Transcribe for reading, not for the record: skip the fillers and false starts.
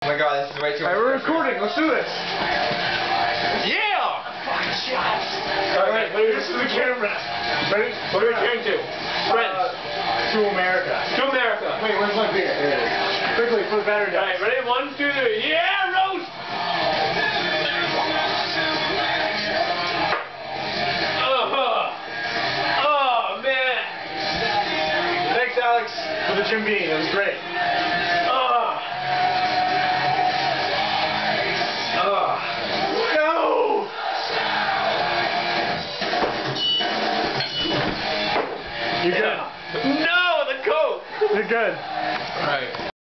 Oh my god, this is way too much. Alright, we're recording. Let's do this. Yeah! Alright, this is the camera. Ready? What are we turning to? Friends. To America. To America. Wait, where's my beer? Here it is. Quickly, put the battery down. Alright, ready? 1, 2, 3. Yeah, roast! Oh, man. Thanks, Alex, for the Jim Beam. It was great. No! You're good. No, the Coke! You're good. Alright.